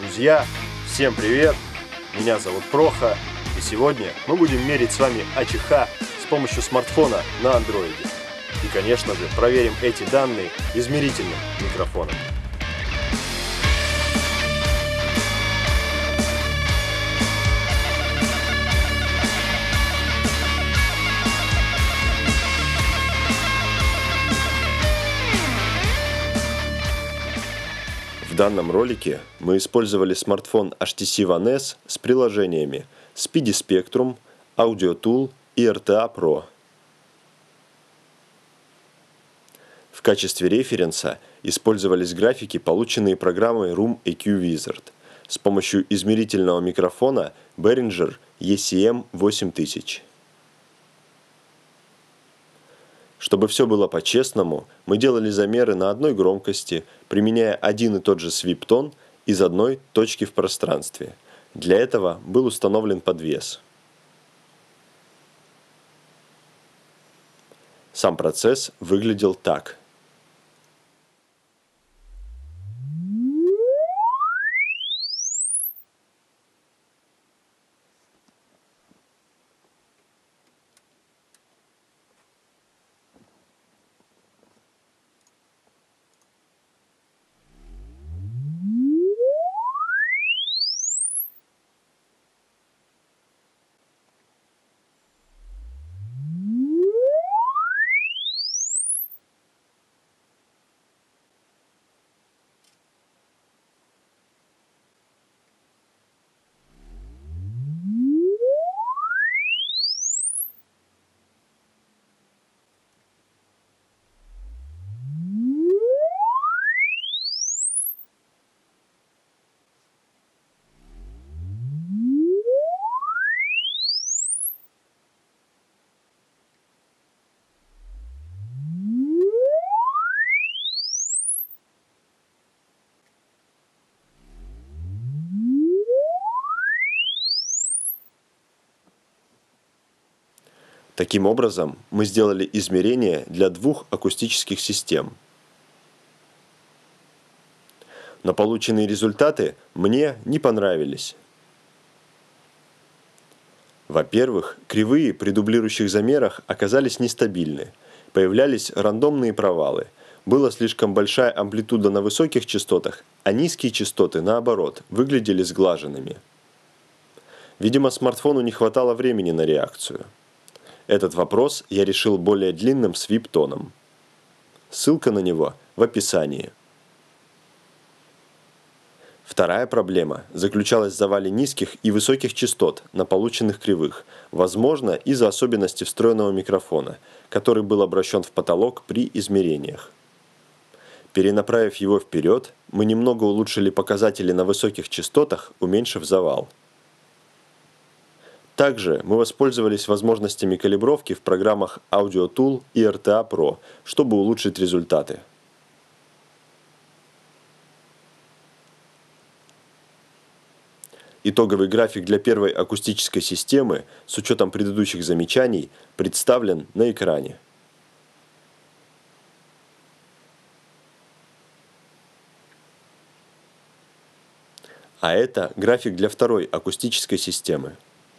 Друзья, всем привет! Меня зовут Проха, и сегодня мы будем мерить с вами АЧХ с помощью смартфона на андроиде. И, конечно же, проверим эти данные измерительным микрофоном. В данном ролике мы использовали смартфон HTC One S с приложениями Speedy Spectrum, Audio Tool и RTA Pro. В качестве референса использовались графики, полученные программой Room EQ Wizard с помощью измерительного микрофона Behringer ECM 8000. Чтобы все было по-честному, мы делали замеры на одной громкости, применяя один и тот же свип-тон из одной точки в пространстве. Для этого был установлен подвес. Сам процесс выглядел так. Таким образом, мы сделали измерения для двух акустических систем. Но полученные результаты мне не понравились. Во-первых, кривые при дублирующих замерах оказались нестабильны, появлялись рандомные провалы, была слишком большая амплитуда на высоких частотах, а низкие частоты, наоборот, выглядели сглаженными. Видимо, смартфону не хватало времени на реакцию. Этот вопрос я решил более длинным свип-тоном. Ссылка на него в описании. Вторая проблема заключалась в завале низких и высоких частот на полученных кривых, возможно, из-за особенностей встроенного микрофона, который был обращен в потолок при измерениях. Перенаправив его вперед, мы немного улучшили показатели на высоких частотах, уменьшив завал. Также мы воспользовались возможностями калибровки в программах Audio Tool и RTA Pro, чтобы улучшить результаты. Итоговый график для первой акустической системы с учетом предыдущих замечаний представлен на экране. А это график для второй акустической системы.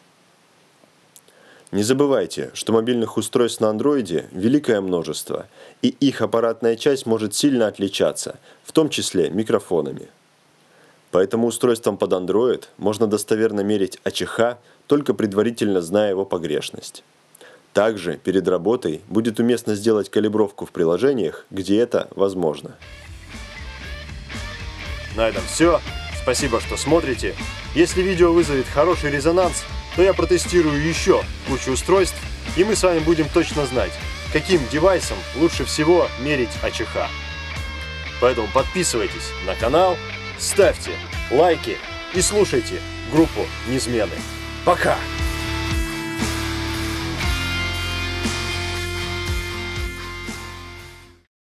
Не забывайте, что мобильных устройств на андроиде великое множество, и их аппаратная часть может сильно отличаться, в том числе микрофонами. Поэтому устройством под Android можно достоверно мерить АЧХ, только предварительно зная его погрешность. Также перед работой будет уместно сделать калибровку в приложениях, где это возможно. На этом все. Спасибо, что смотрите. Если видео вызовет хороший резонанс, то я протестирую еще кучу устройств, и мы с вами будем точно знать, каким девайсом лучше всего мерить АЧХ. Поэтому подписывайтесь на канал, ставьте лайки и слушайте группу Низмены. Пока!